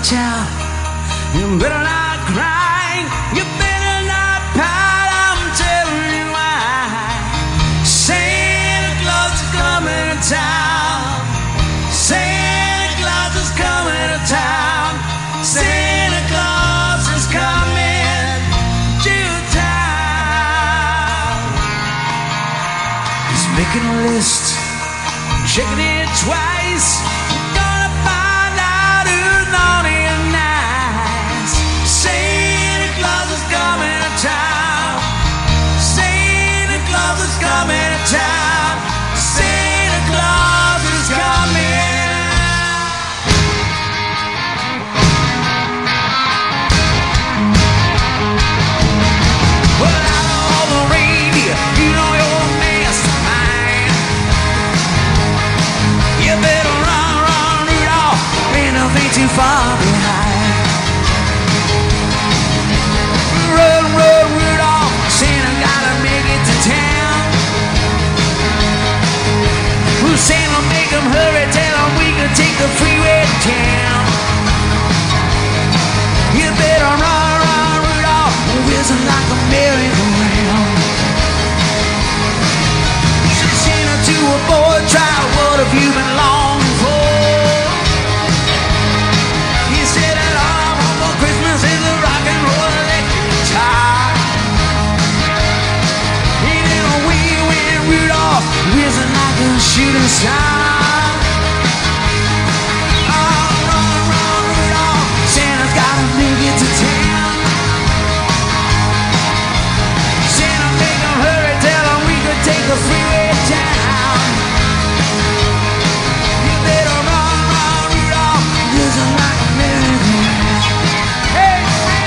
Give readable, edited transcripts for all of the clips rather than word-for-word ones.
child, you better not cry, you better not pout, I'm telling you why. Santa Claus is coming to town. Santa Claus is coming to town. Santa Claus is coming to town. He's making a list, checking it twice. Gonna find out who's naughty and nice. Santa Claus is coming to town. Santa Claus is coming to town. Santa Claus is coming. Well, out of all the reindeer, you know you're a mastermind. You better run, run, Rudolph, ain't nothing too far behind. Run, run, Rudolph, Santa gotta make it to town. Well, Santa make him hurry, tell him we can take the freeway to town. You better run, run, Rudolph, whizzing like a merry-go-round. Said Santa to a boy child, what have you been longing for? He said that all I want for Christmas is a rock and roll electric guitar. And then away went Rudolph, whizzing like a shooting star. Oh, run, run, Rudolph, Santa's gotta make it to town. Santa make him hurry, tell him we could take the freeway down. You better run, run, Rudolph, whizzing like a merry-go-round. Hey,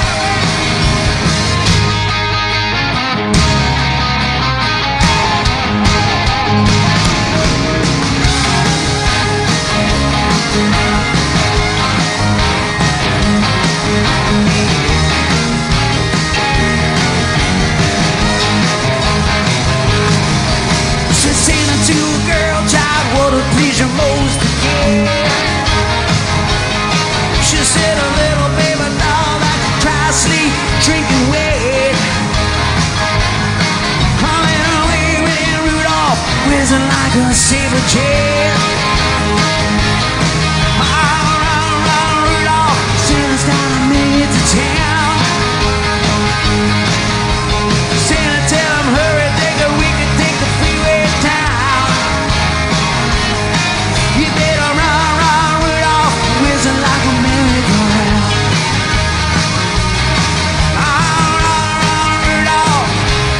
said Santa to a girl child, what would please you most to get? She said a little baby doll that could try sleep, drinking wet. Running away with Rudolph, whizzing like a saber jet. Oh, run, run, Rudolph, Santa's gotta make it to town. Santa tell him hurry, digger, we can take the freeway down. You better run, run, Rudolph, whizzing like a merry-go-round. Oh, run, run, Rudolph.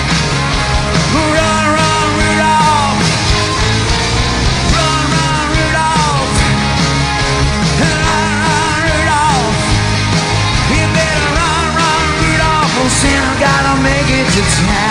Run, run, Rudolph. Run, run, Rudolph. Run, run, Rudolph. You better run, run, Rudolph, oh, Santa gotta make it to town.